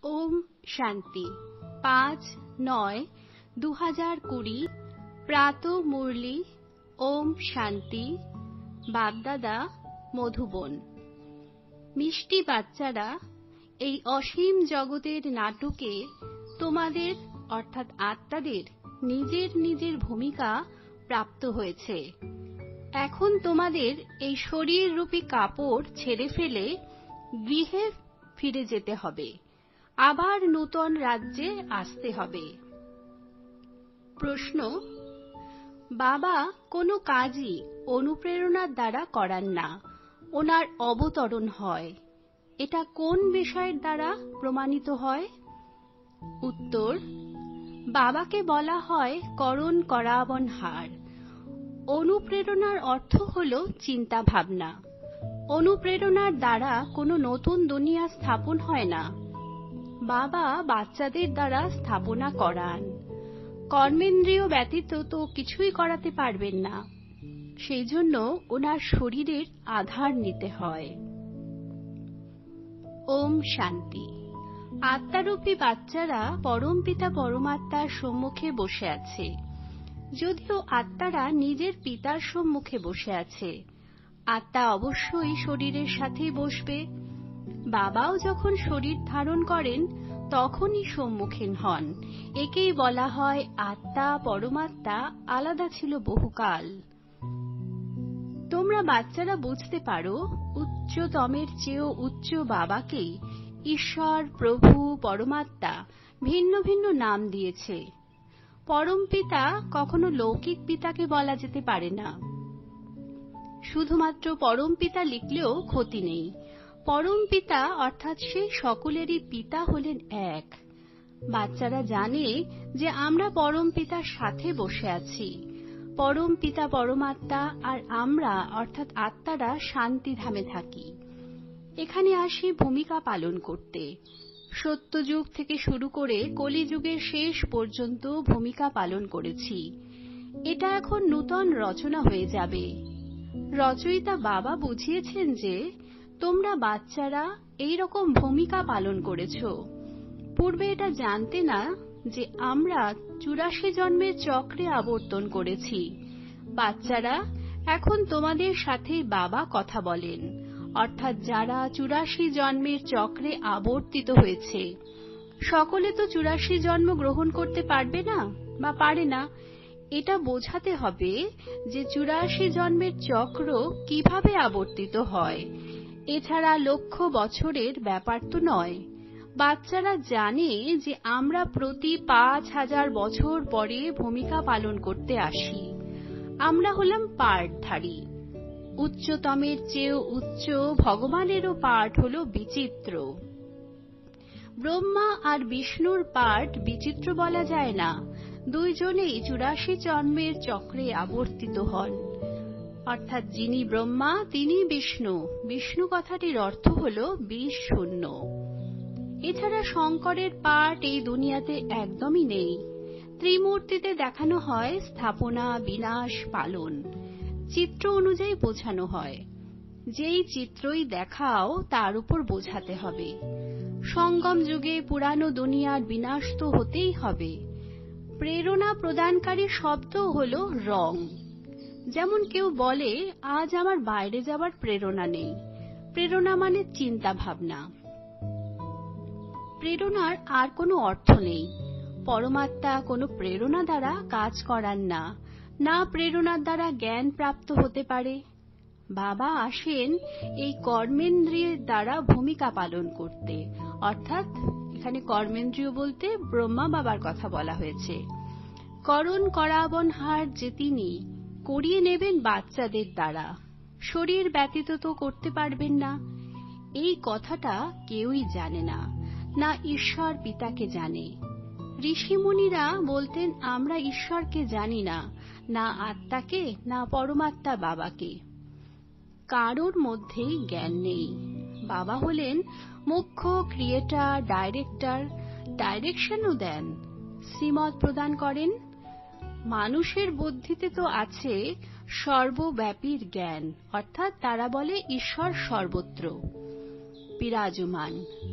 ওম শান্তি ৫-৯-২০২০ প্রাত মুরলি। ওম শান্তি। বাগদাদা, মধুবন। মিষ্টি বাচ্চারা, এই অসীম জগতের নাটকে তোমাদের অর্থাৎ আত্মাদের নিজের নিজের ভূমিকা প্রাপ্ত হয়েছে। এখন তোমাদের এই শরীররূপী কাপড় ছেড়ে ফেলে গৃহে ফিরে যেতে হবে, আবার নূতন রাজ্যে আসতে হবে। প্রশ্ন: বাবা কোনো কাজই অনুপ্রেরণার দ্বারা করান না, ওনার অবতরণ হয়। এটা কোন বিষয়ের দ্বারা প্রমাণিত হয়? উত্তর: বাবাকে বলা হয় করণ করাবনহার। অনুপ্রেরণার অর্থ হল চিন্তা ভাবনা। অনুপ্রেরণার দ্বারা কোনো নতুন দুনিয়া স্থাপন হয় না। বাবা বাচ্চাদের দ্বারা স্থাপনা করান। কর্মেন্দ্রিয় ব্যতীত তো কিছুই করাতে পারবেন না, সেই জন্য ওনার শরীরের আধার নিতে হয়। ওম শান্তি। আত্মারূপী বাচ্চারা পরমপিতা পরমাত্মার সম্মুখে বসে আছে। যদিও আত্মারা নিজের পিতার সম্মুখে বসে আছে, আত্মা অবশ্যই শরীরের সাথেই বসবে। বাবাও যখন শরীর ধারণ করেন তখনই সম্মুখীন হন। একেই বলা হয় আত্মা পরমাত্মা আলাদা ছিল বহুকাল। তোমরা বাচ্চারা বুঝতে পারো, উচ্চতমের চেয়েও উচ্চ বাবাকেই ঈশ্বর, প্রভু, পরমাত্মা ভিন্ন ভিন্ন নাম দিয়েছে। পরম পিতা কখনো লৌকিক পিতাকে বলা যেতে পারে না। শুধুমাত্র পরম পিতা লিখলেও ক্ষতি নেই। পরম পিতা অর্থাৎ সেই সকলেরই পিতা হলেন এক। বাচ্চারা জানে যে আমরা পরম পিতার সাথে বসে আছি। পরম পিতা পরমাত্মা আর আমরা অর্থাৎ আত্মারা শান্তিধামে থাকি। এখানে আসি ভূমিকা পালন করতে। সত্যযুগ থেকে শুরু করে কলিযুগের শেষ পর্যন্ত ভূমিকা পালন করেছি। এটা এখন নূতন রচনা হয়ে যাবে। রচয়িতা বাবা বুঝিয়েছেন যে তোমরা বাচ্চারা এই রকম ভূমিকা পালন করেছ। পূর্বে এটা জানতে না যে আমরা ৮৪ জন্মের চক্রে আবর্তন করেছি। বাচ্চারা, এখন তোমাদের সাথে বাবা কথা বলেন, অর্থাৎ যারা ৮৪ জন্মের চক্রে আবর্তিত হয়েছে। সকলে তো ৮৪ জন্ম গ্রহণ করতে পারবে না বা পারে না। এটা বোঝাতে হবে যে ৮৪ জন্মের চক্র কিভাবে আবর্তিত হয়। এছাড়া লক্ষ বছরের ব্যাপার তো নয়। বাচ্চারা জানে যে আমরা প্রতি ৫,০০০ বছর পরে ভূমিকা পালন করতে আসি। আমরা হলাম পার্টধারী। উচ্চতমের চেয়েও উচ্চ ভগবানেরও পার্ট হল বিচিত্র। ব্রহ্মা আর বিষ্ণুর পার্ট বিচিত্র বলা যায় না। দুইজনেই ৮৪ জন্মের চক্রে আবর্তিত হন। অর্থাৎ যিনি ব্রহ্মা তিনি বিষ্ণু। বিষ্ণু কথাটির অর্থ হল ২০ শূন্য। এছাড়া শঙ্করের পার্ট এই দুনিয়াতে একদমই নেই। ত্রিমূর্তিতে দেখানো হয় স্থাপনা, বিনাশ, পালন। চিত্র অনুযায়ী বোঝানো হয়। যেই চিত্রই দেখাও তার উপর বোঝাতে হবে। সঙ্গম যুগে পুরানো দুনিয়ার বিনাশ তো হতেই হবে। প্রেরণা প্রদানকারী শব্দ হল রং। যেমন কেউ বলে আজ আমার বাইরে যাবার প্রেরণা নেই। প্রেরণা মানে চিন্তা ভাবনা। প্রেরণার আর কোনো অর্থ নেই। পরমাত্মা কোনো প্রেরণা দ্বারা কাজ করান না। না প্রেরণার দ্বারা জ্ঞান প্রাপ্ত হতে পারে। বাবা আসেন এই কর্মেন্দ্রিয়ের দ্বারা ভূমিকা পালন করতে। অর্থাৎ এখানে কর্মেন্দ্রিয় বলতে ব্রহ্মা বাবার কথা বলা হয়েছে। করণ করাবনহার যে তিনি করিয়ে নেবেন বাচ্চাদের দ্বারা। শরীর ব্যতীত তো করতে পারবেন না। এই কথাটা কেউই জানে না, না ঈশ্বর পিতাকে জানে। ঋষিমুনিরা বলতেন আমরা ঈশ্বরকে জানি না, না আত্মাকে, না পরমাত্মা বাবাকে। কারোর মধ্যেই জ্ঞান নেই। বাবা হলেন মুখ্য ক্রিয়েটর, ডাইরেক্টর। ডাইরেকশনও দেন, শ্রীমত প্রদান করেন। মানুষের বুদ্ধিতে তো আছে সর্বব্যাপীর জ্ঞান, অর্থাৎ তারা বলে ঈশ্বর সর্বত্র বিরাজমান।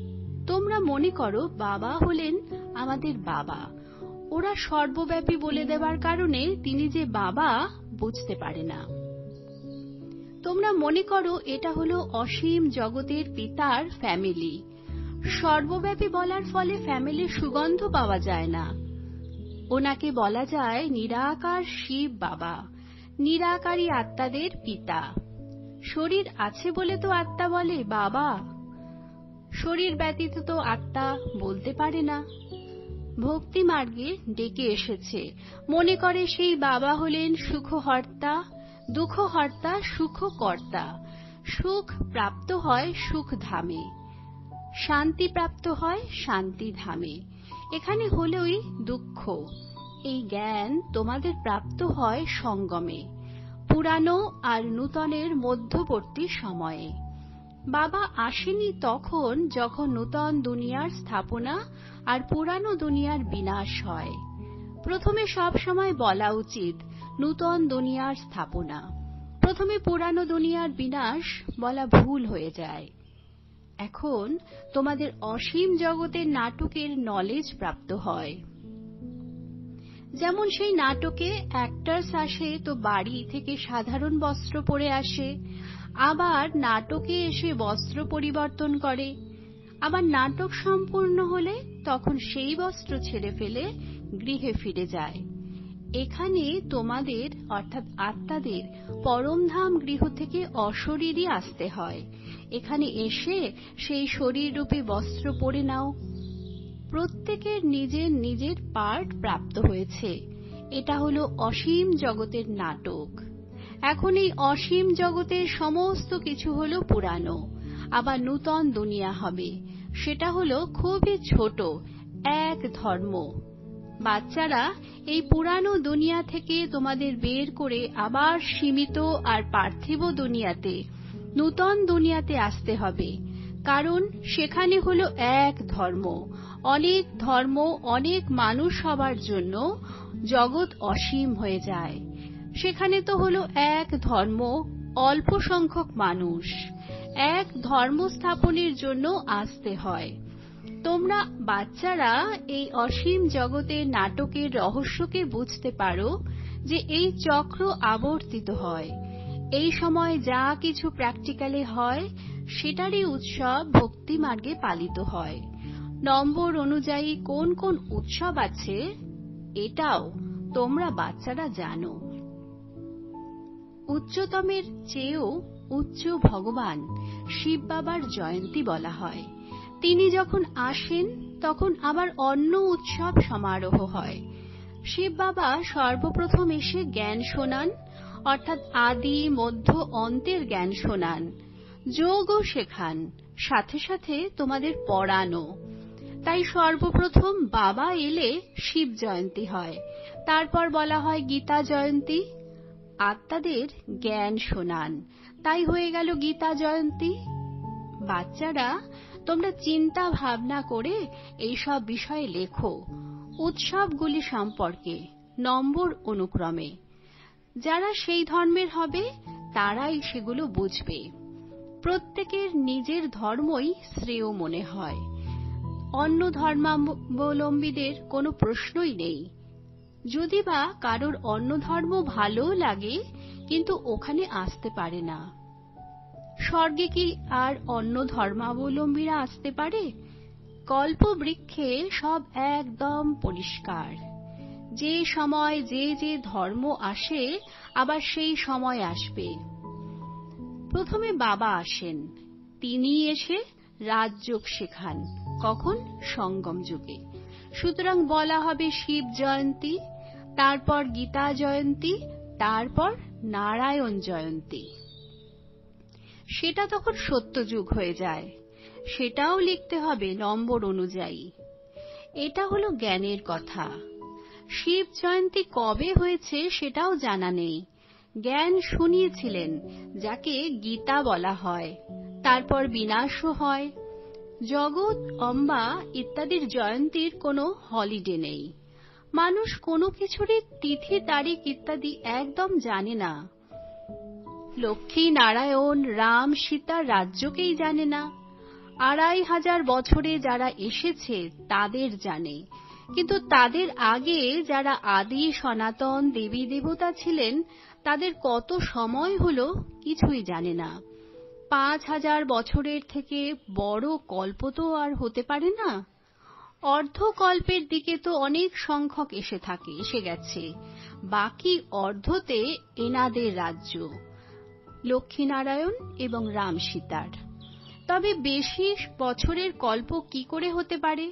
তোমরা মনে করো বাবা হলেন আমাদের বাবা। ওরা সর্বব্যাপী বলে দেওয়ার কারণে তিনি যে বাবা বুঝতে পারে না। তোমরা মনে করো এটা হলো অসীম জগতের পিতার ফ্যামিলি। সর্বব্যাপী বলার ফলে ফ্যামিলির সুগন্ধ পাওয়া যায় না। ওনাকে বলা যায় নিরাকার শিব বাবা, নিরাকারী আত্মাদের পিতা। শরীর আছে বলে তো আত্মা বলে বাবা। শরীর ব্যতীত তো আত্মা বলতে পারে না। ভক্তি মার্গে ডেকে এসেছে, মনে করে সেই বাবা হলেন সুখহর্তা, দুঃখহর্তা, সুখকর্তা। সুখ প্রাপ্ত হয় সুখ ধামে, শান্তি প্রাপ্ত হয় শান্তি ধামে। এখানে হলেই দুঃখ। এই জ্ঞান তোমাদের প্রাপ্ত হয় সঙ্গমে, পুরানো আর নূতনের মধ্যবর্তী সময়ে। বাবা আসেনি তখন যখন নূতন দুনিয়ার স্থাপনা আর পুরানো দুনিয়ার বিনাশ হয়। প্রথমে সব সময় বলা উচিত নূতন দুনিয়ার স্থাপনা, প্রথমে পুরানো দুনিয়ার বিনাশ বলা ভুল হয়ে যায়। এখন তোমাদের অসীম জগতের নাটকের নলেজ প্রাপ্ত হয়। যেমন সেই নাটকে অ্যাক্টরস আসে তো বাড়ি থেকে সাধারণ বস্ত্র পরে আসে, আবার নাটকে এসে বস্ত্র পরিবর্তন করে, আবার নাটক সম্পূর্ণ হলে তখন সেই বস্ত্র ছেড়ে ফেলে গৃহে ফিরে যায়। এখানে তোমাদের অর্থাৎ আত্মাদের পরমধাম গৃহ থেকে অশরীরই আসতে হয়। এখানে এসে সেই শরীররূপী বস্ত্র পরে নাও। প্রত্যেকের নিজের নিজের পার্ট প্রাপ্ত হয়েছে। এটা হলো অসীম জগতের নাটক। এখন এই অসীম জগতের সমস্ত কিছু হলো পুরানো, আবার নূতন দুনিয়া হবে। সেটা হলো খুবই ছোট এক ধর্ম। বাচ্চারা এই পুরানো দুনিয়া থেকে তোমাদের বের করে আবার সীমিত আর পার্থিব দুনিয়াতে, নূতন দুনিয়াতে আসতে হবে। কারণ সেখানে হলো এক ধর্ম। অনেক ধর্ম, অনেক মানুষ হবার জন্য জগৎ অসীম হয়ে যায়। সেখানে তো হলো এক ধর্ম, অল্প সংখ্যক মানুষ। এক ধর্ম স্থাপনের জন্য আসতে হয়। তোমরা বাচ্চারা এই অসীম জগতের নাটকের রহস্যকে বুঝতে পারো যে এই চক্র আবর্তিত হয়। এই সময় যা কিছু প্র্যাকটিক্যালে হয় সেটারই উৎসব ভক্তি মার্গে পালিত হয়। নম্বর অনুযায়ী কোন কোন উৎসব আছে এটাও তোমরা বাচ্চারা জানো। উচ্চতমের চেয়েও উচ্চ ভগবান শিব বাবার জয়ন্তী বলা হয়। তিনি যখন আসেন তখন আবার অন্য উৎসব সমারোহ হয়। শিব বাবা সর্বপ্রথম এসে জ্ঞান শোনান, অর্থাৎ আদি মধ্য অন্তের জ্ঞান শোনান, যোগও শেখান, সাথে সাথে তোমাদের পড়ানো। তাই সর্বপ্রথম বাবা এলে শিব জয়ন্তী হয়, তারপর বলা হয় গীতা জয়ন্তী। আত্মাদের জ্ঞান শোনান, তাই হয়ে গেল গীতা জয়ন্তী। বাচ্চারা তোমরা চিন্তা ভাবনা করে এইসব বিষয়ে লেখো উৎসবগুলি সম্পর্কে নম্বর অনুক্রমে। যারা সেই ধর্মের হবে তারাই সেগুলো বুঝবে। প্রত্যেকের নিজের ধর্মই শ্রেয় মনে হয়। অন্য ধর্মাবলম্বীদের কোনো প্রশ্নই নেই। যদি বা কারোর অন্য ধর্ম ভালো লাগে কিন্তু ওখানে আসতে পারে না। স্বর্গে কি আর অন্য ধর্মাবলম্বীরা আসতে পারে? কল্পবৃক্ষে সব একদম পরিষ্কার। যে সময় যে যে ধর্ম আসে আবার সেই সময় আসবে। প্রথমে বাবা আসেন, তিনি এসে রাজযোগ শেখান। কখন? সঙ্গম যুগে। সুতরাং বলা হবে শিব জয়ন্তী, তারপর গীতা জয়ন্তী, তারপর নারায়ণ জয়ন্তী। সেটা তখন সত্যযুগ হয়ে যায়। সেটাও লিখতে হবে নম্বর অনুযায়ী। এটা হলো জ্ঞানের কথা। শিব জয়ন্তী কবে হয়েছে সেটাও জানা নেই। জ্ঞান শুনিয়েছিলেন, যাকে গীতা বলা হয়। তারপর বিনাশও হয়। জগৎ, অম্বা ইত্যাদির জয়ন্তীর কোনো হলিডে নেই। মানুষ কোনো কিছুরই তিথি তারিখ ইত্যাদি একদম জানে না। লক্ষ্মী নারায়ণ, রাম, সীতার রাজ্যকেই জানে না। 2500 বছরে যারা এসেছে তাদের জানে, কিন্তু তাদের আগে যারা আদি সনাতন দেবী দেবতা ছিলেন তাদের কত সময় হলো কিছুই জানে না। 5000 বছরের থেকে বড় কল্প তো আর হতে পারে না। অর্ধকল্পের দিকে তো অনেক সংখ্যক এসে গেছে, বাকি অর্ধতে এনাদের রাজ্য, লক্ষ্মীনারায়ণ এবং রাম সীতার। তবে বেশি বছরের কল্প কি করে হতে পারে?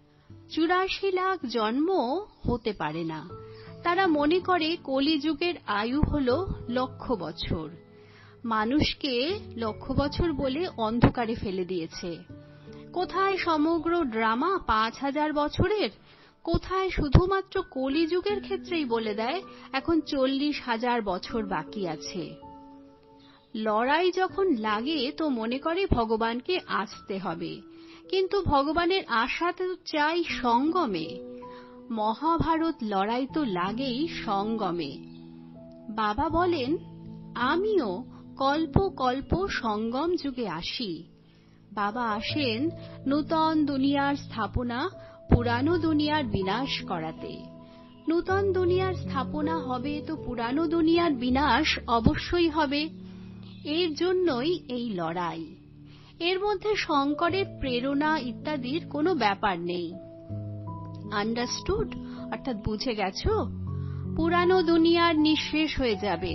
84 লাখ জন্ম হতে পারে না। তারা মনে করে কলিযুগের আয়ু হল 1,00,000 বছর। মানুষকে 1,00,000 বছর বলে অন্ধকারে ফেলে দিয়েছে। কোথায় সমগ্র ড্রামা 5000 বছরের, কোথায় শুধুমাত্র কলিযুগের ক্ষেত্রেই বলে দেয় এখন 40,000 বছর বাকি আছে। লড়াই যখন লাগে তো মনে করে ভগবানকে আসতে হবে, কিন্তু ভগবানের আশা তো চাই সঙ্গমে। মহাভারত লড়াই তো লাগেই সঙ্গমে। বাবা বলেন, আমিও কল্প কল্প সঙ্গম যুগে আসি। বাবা আসেন নূতন দুনিয়ার স্থাপনা, পুরানো দুনিয়ার বিনাশ করাতে। নূতন দুনিয়ার স্থাপনা হবে তো পুরানো দুনিয়ার বিনাশ অবশ্যই হবে। এর জন্যই এই লড়াই। এর মধ্যে শঙ্করের প্রেরণা ইত্যাদির কোনো ব্যাপার নেই। আন্ডারস্টুড, অর্থাৎ বুঝে গেছো? পুরানো দুনিয়ার নিঃশেষ হয়ে যাবে।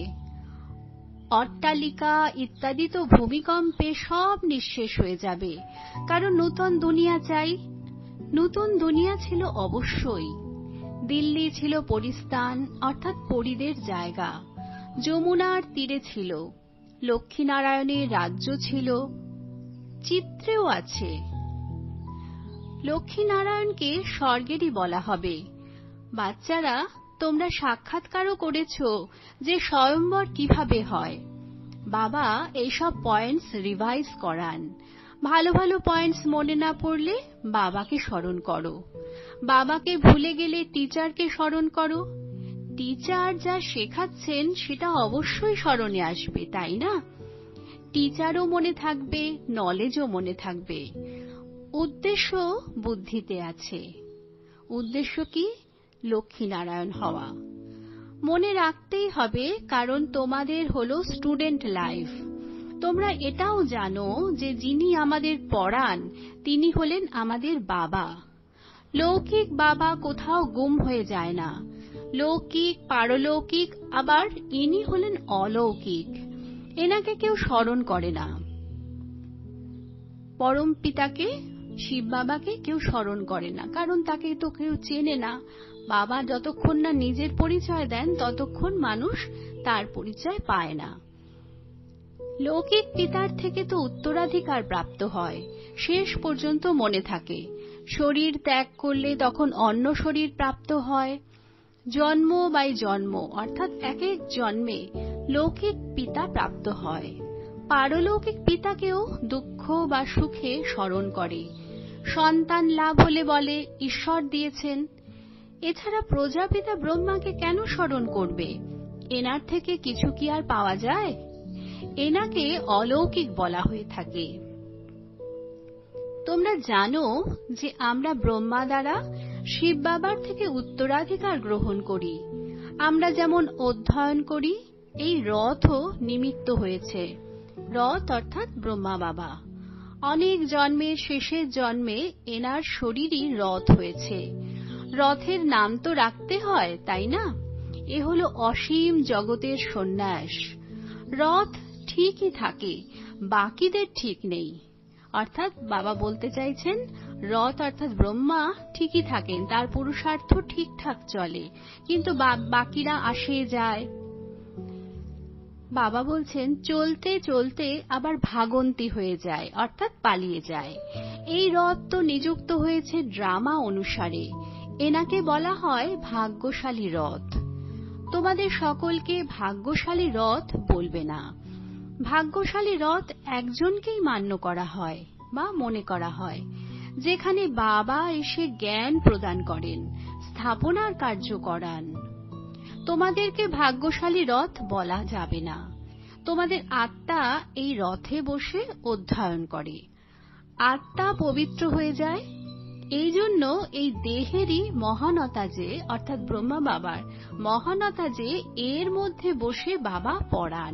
অট্টালিকা ইত্যাদি তো ভূমিকম্পে সব নিঃশেষ হয়ে যাবে, কারণ নূতন দুনিয়া চাই। নূতন দুনিয়া ছিল অবশ্যই। দিল্লি ছিল পরিস্থান, অর্থাৎ পরিদের জায়গা। যমুনার তীরে ছিল, লক্ষ্মীনারায়ণের রাজ্য ছিল, চিত্রেও আছে। লক্ষ্মীনারায়ণকে স্বর্গেরই বলা হবে। বাচ্চারা, তোমরা সাক্ষাৎকারও করেছ যে স্বয়ম্বর কিভাবে হয়। বাবা এইসব পয়েন্টস রিভাইজ করান। ভালো ভালো পয়েন্টস মনে না পড়লে বাবাকে স্মরণ করো। বাবাকে ভুলে গেলে টিচারকে স্মরণ করো। টিচার যা শেখাচ্ছেন সেটা অবশ্যই স্মরণে আসবে, তাই না? টিচারও মনে থাকবে, নলেজও মনে থাকবে। উদ্দেশ্য বুদ্ধিতে আছে। উদ্দেশ্য কি? লক্ষ্মীনারায়ণ হওয়া। মনে রাখতেই হবে, কারণ তোমাদের হলো স্টুডেন্ট লাইফ। তোমরা এটাও জানো যে যিনি আমাদের পড়ান তিনি হলেন আমাদের বাবা। লৌকিক বাবা কোথাও গুম হয়ে যায় না। লৌকিক, পারলৌকিক, আবার ইনি হলেন অলৌকিক। এনাকে কেউ স্মরণ করে না। পরম পিতাকে, শিব বাবাকে কেউ স্মরণ করে না, কারণ তাকে তো কেউ চেনে না। বাবা যতক্ষণ না নিজের পরিচয় দেন ততক্ষণ মানুষ তার পরিচয় পায় না। লৌকিক পিতার থেকে তো উত্তরাধিকার প্রাপ্ত হয়, শেষ পর্যন্ত মনে থাকে। শরীর ত্যাগ করলে তখন অন্য শরীর প্রাপ্ত হয়। জন্ম বাই জন্ম, অর্থাৎ এক এক জন্মে লৌকিক পিতা প্রাপ্ত হয়। পারলৌকিক পিতাকেও দুঃখ বা সুখে স্মরণ করে। সন্তান লাভ হলে বলে ঈশ্বর দিয়েছেন। এছাড়া প্রজাপিতা ব্রহ্মাকে কেন স্মরণ করবে? এনার থেকে কিছু কি আর পাওয়া যায়? এনাকে অলৌকিক বলা হয়ে থাকে। তোমরা জানো যে আমরা ব্রহ্মা দ্বারা শিব বাবার থেকে উত্তরাধিকার গ্রহণ করি। আমরা যেমন অধ্যয়ন করি, এই রথও নিমিত্ত হয়েছে। রথ অর্থাৎ ব্রহ্মা বাবা। অনেক জন্মের শেষের জন্মে এনার শরীরই রথ হয়েছে। রথের নাম তো রাখতে হয়, তাই না? এ হলো অসীম জগতের সন্ন্যাস। রথ ঠিকই থাকে, বাকিদের ঠিক নেই। অর্থাৎ বাবা বলতে চাইছেন, রথ অর্থাৎ ব্রহ্মা ঠিকই থাকেন, তার পুরুষার্থ ঠিকঠাক চলে, কিন্তু বাকিরা আসে যায়। বাবা বলছেন, চলতে চলতে আবার ভাগন্তি হয়ে যায়, অর্থাৎ পালিয়ে যায়। এই রথ তো নিযুক্ত হয়েছে ড্রামা অনুসারে। এনাকে বলা হয় ভাগ্যশালী রথ। তোমাদের সকলকে ভাগ্যশালী রথ বলবে না। ভাগ্যশালী রথ একজনকেই মান্য করা হয় বা মনে করা হয়, যেখানে বাবা এসে জ্ঞান প্রদান করেন, স্থাপনার কার্য করান। তোমাদেরকে ভাগ্যশালী রথ বলা যাবে না। তোমাদের আত্মা এই রথে বসে অধ্যয়ন করে। আত্মা পবিত্র হয়ে যায়। এই জন্য এই দেহেরই মহানতা যে, অর্থাৎ ব্রহ্মা বাবার মহানতা যে, এর মধ্যে বসে বাবা পড়ান।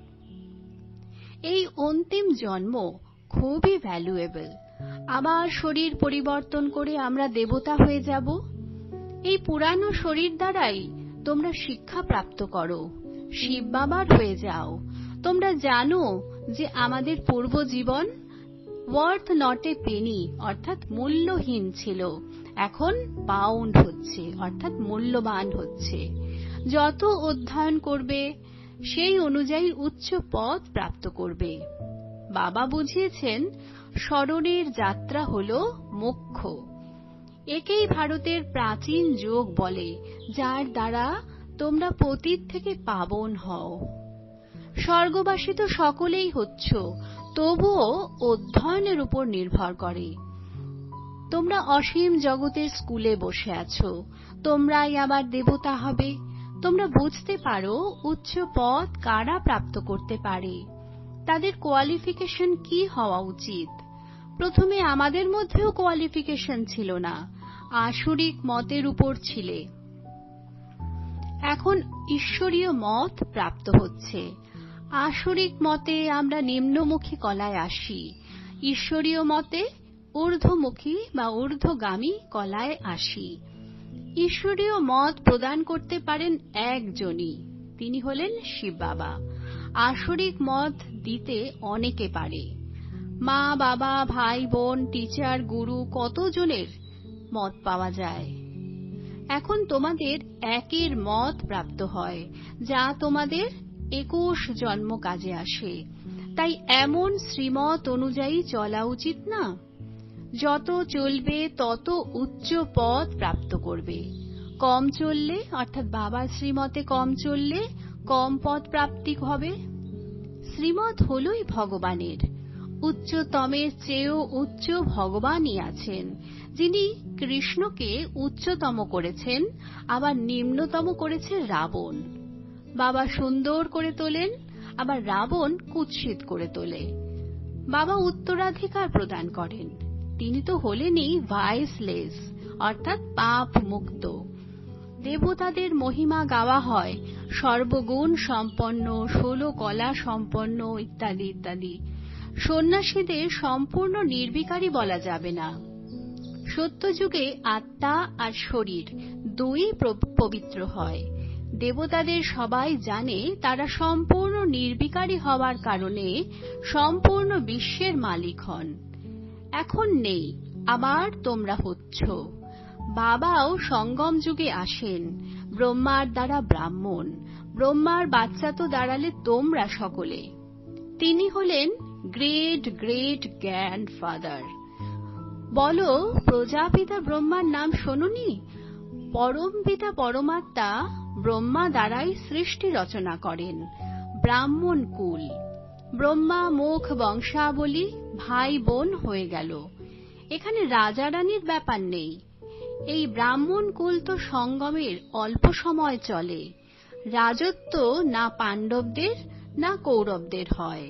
এই অন্তিম জন্ম খুবই ভ্যালুয়েবল। আবার শরীর পরিবর্তন করে আমরা দেবতা হয়ে যাব। এই পুরানো শরীর দ্বারাই তোমরা শিক্ষা প্রাপ্ত করো, শিব বাবার হয়ে যাও। তোমরা জানো যে আমাদের পূর্ব জীবন ওয়ার্থ নট এ পেনি, অর্থাৎ মূল্যহীন ছিল, এখন পাউন্ড হচ্ছে, অর্থাৎ মূল্যবান হচ্ছে। যত অধ্যয়ন করবে সেই অনুযায়ী উচ্চ পদ প্রাপ্ত করবে। বাবা বুঝিয়েছেন স্মরণের যাত্রা হল মোক্ষ। একেই ভারতের প্রাচীন যোগ বলে, যার দ্বারা তোমরা পতিত থেকে পাবন হও। স্বর্গবাসী তো সকলেই হচ্ছ, তবুও অধ্যয়নের উপর নির্ভর করে। তোমরা অসীম জগতের স্কুলে বসে আছো, তোমরাই আবার দেবতা হবে। তোমরা বুঝতে পারো উচ্চ পদ কারা প্রাপ্ত করতে পারে, তাদের কোয়ালিফিকেশন কি হওয়া উচিত। প্রথমে আমাদের মধ্যেও কোয়ালিফিকেশন ছিল না, আসুরিক মতের উপর ছিলে। এখন ঈশ্বরীয় মত প্রাপ্ত হচ্ছে। আসুরিক মতে আমরা নিম্নমুখী কলায় আসি, ঈশ্বরীয় মতে ঊর্ধ্বমুখী বা ঊর্ধ্বগামী কলায় আসি। ঈশ্বরীয় মত প্রদান করতে পারেন একজনই, তিনি হলেন শিব বাবা। আসুরিক মত দিতে অনেকে পারে, মা বাবা ভাই বোন টিচার গুরু কতজনের মত পাওয়া যায়। এখন তোমাদের একের মত প্রাপ্ত হয়, যা তোমাদের 21 জন্ম কাজে আসে। তাই এমন শ্রীমত অনুযায়ী চলা উচিত না? যত চলবে তত উচ্চ পদ প্রাপ্ত করবে। কম চললে, অর্থাৎ বাবার শ্রীমতে কম চললে কম পদ প্রাপ্তি হবে। শ্রীমত হলই ভগবানের। উচ্চতমের চেয়েও উচ্চ ভগবানই আছেন, যিনি কৃষ্ণকে উচ্চতম করেছেন, আবার নিম্নতম করেছে রাবণ। বাবা সুন্দর করে তোলেন, আবার রাবণ কুৎসিত করে তোলে। বাবা উত্তরাধিকার প্রদান করেন। তিনি তো হলেনই ভাইসলেস, অর্থাৎ পাপ মুক্ত। দেবতাদের মহিমা গাওয়া হয়, সর্বগুণ সম্পন্ন, 16 কলা সম্পন্ন ইত্যাদি ইত্যাদি। সন্ন্যাসীদের সম্পূর্ণ নির্বিকারী বলা যাবে না। সত্যযুগে আত্মা আর শরীর দুই পবিত্র হয়। দেবতাদের সবাই জানে তারা সম্পূর্ণ নির্বিকারী হওয়ার কারণে সম্পূর্ণ বিশ্বের মালিক হন। এখন নেই, আবার তোমরা হচ্ছ। বাবাও সঙ্গম যুগে আসেন, ব্রহ্মার দ্বারা ব্রাহ্মণ। ব্রহ্মার বাচ্চা তো দাঁড়ালে তোমরা সকলে। তিনি হলেন গ্রেট গ্রেট গ্র্যান্ডফাদার। বলো, প্রজাপিতা ব্রহ্মার নাম শোনোনি? পরম পিতা পরমাত্মা ব্রহ্মা দ্বারাই সৃষ্টি রচনা করেন। ব্রাহ্মণ কুল, ব্রহ্মা মুখ বংশাবলী, ভাই বোন হয়ে গেল। এখানে রাজা রানীর ব্যাপার নেই। এই ব্রাহ্মণ কুল তো সঙ্গমের অল্প সময় চলে। রাজত্ব না পাণ্ডবদের না কৌরবদের হয়।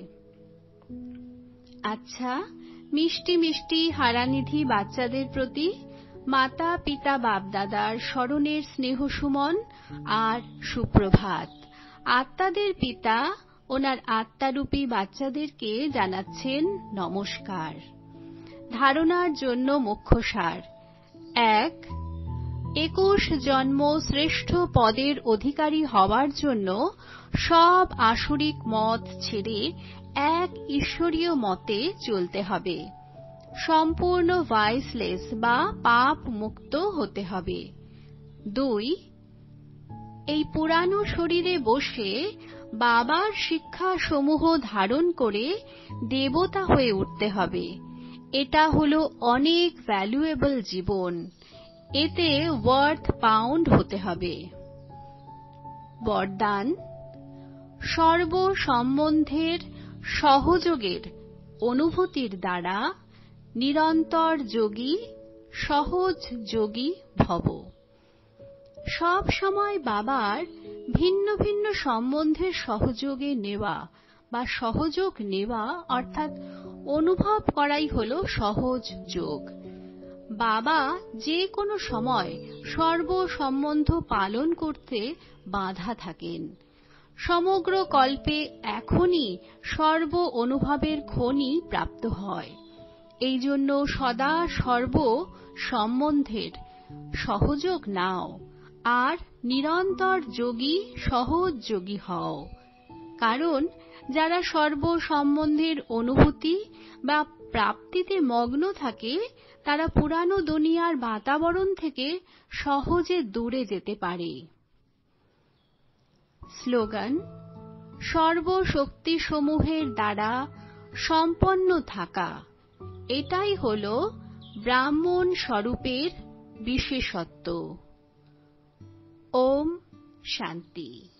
আচ্ছা, মিষ্টি মিষ্টি হারানিধি বাচ্চাদের প্রতি মাতা পিতা বাপদাদার স্মরণের স্নেহ সুমন আর সুপ্রভাত। আত্মাদের পিতা ওনার আত্মারূপী বাচ্চাদেরকে জানাচ্ছেন নমস্কার। ধারণার জন্য মুখ্য সার: 1. 21 জন্ম শ্রেষ্ঠ পদের অধিকারী হওয়ার জন্য সব আসুরিক মত ছেড়ে এক ঈশ্বরীয় মতে চলতে হবে। সম্পূর্ণ ভাইসলেস বা পাপ মুক্ত হতে হবে। 2. এই পুরানো শরীরে বসে বাবার শিক্ষা সমূহ ধারণ করে দেবতা হয়ে উঠতে হবে। এটা হলো অনেক ভ্যালুয়েবল জীবন। এতে ওয়ার্থ পাউন্ড হতে হবে। বরদান: সর্ব সম্বন্ধের সহযোগের অনুভূতির দ্বারা নিরন্তর যোগী, সহজ যোগী ভব। সব সময় বাবার ভিন্ন ভিন্ন সম্বন্ধের সহযোগে নেওয়া বা সহযোগ নেওয়া অর্থাৎ অনুভব করাই হলো সহজ যোগ। বাবা যে কোনো সময় সর্বসম্বন্ধ পালন করতে বাধা থাকেন। সমগ্র কল্পে এখনই সর্ব অনুভবের খনি প্রাপ্ত হয়। এই জন্য সদা সর্ব সম্বন্ধের সহযোগ নাও আর নিরন্তর যোগী সহজ যোগী হও। কারণ যারা সর্ব সম্বন্ধের অনুভূতি বা প্রাপ্তিতে মগ্ন থাকে তারা পুরানো দুনিয়ার বাতাবরণ থেকে সহজে দূরে যেতে পারে। স্লোগান: সর্বশক্তিসমূহের দ্বারা সম্পন্ন থাকা, এটাই হল ব্রাহ্মণ স্বরূপের বিশেষত্ব। ওম শান্তি।